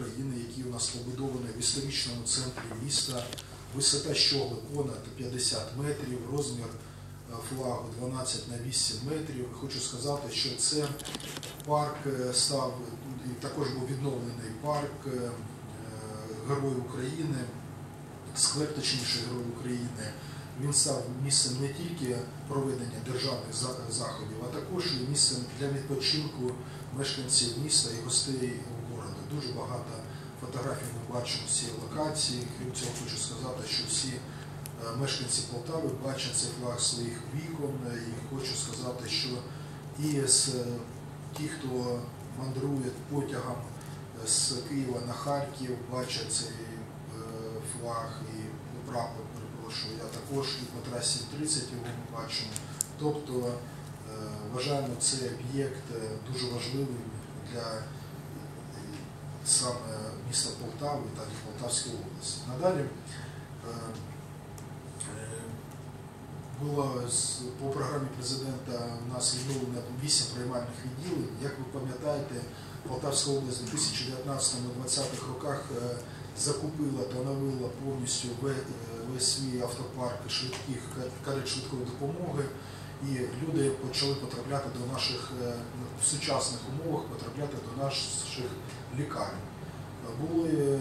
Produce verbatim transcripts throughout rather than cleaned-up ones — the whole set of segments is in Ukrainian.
України, який у нас побудований в історичному центрі міста. Висота щогли понад п'ятдесят метрів, розмір флагу дванадцять на вісім метрів. Хочу сказати, що це парк став, також був відновлений парк Герой України, сквер, точніше, Герой України. Він став місцем не тільки проведення державних заходів, а також і місцем для відпочинку мешканців міста і гостей городу. Дуже багато фотографій ми бачимо з цієї локації. Крім цього, хочу сказати, що всі мешканці Полтави бачать цей флаг своїх вікон. І хочу сказати, що і з тих, хто мандрує потягом з Києва на Харків, бачать цей флаг і прапор, перепрошую, я також і по трасі тридцять його ми бачимо. Тобто вважаємо цей об'єкт дуже важливим для саме міста Полтави та Полтавської області. Надалі було по програмі президента у нас відновлено вісім приймальних відділень. Як ви пам'ятаєте, Полтавська область у дві тисячі дев'ятнадцятому-двадцятих роках закупила та оновила повністю весь свій автопарк швидких карет швидкої допомоги, і люди почали потрапляти до наших, в сучасних умовах, потрапляти до наших лікарень. Були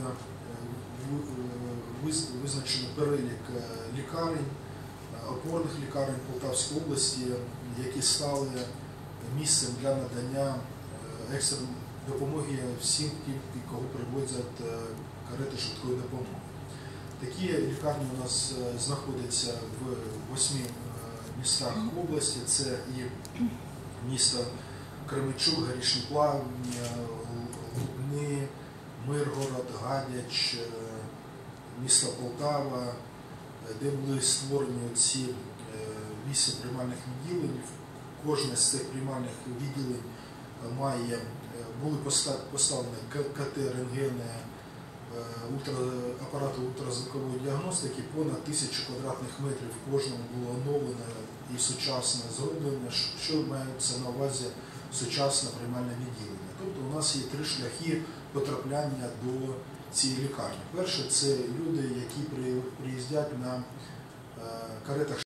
визначені перелік лікарень, опорних лікарень Полтавської області, які стали місцем для надання екстреної допомоги всім тим, кого привозять карети швидкої допомоги. Такі лікарні у нас знаходяться в восьми містах області. Це і місто Кременчук, Горішні Плавні, Лубни, Миргород, Гадяч, місто Полтава, де були створені ці вісім приймальних відділень. Кожне з цих приймальних відділень має, були поставлені КТ, рентгени, апарати ультразвукової діагностики, понад тисячу квадратних метрів в кожному було оновлено і сучасне зроблення, що мається на увазі сучасне приймальне відділення. Тобто у нас є три шляхи потрапляння до цієї лікарні. Перше – це люди, які приїздять на каретах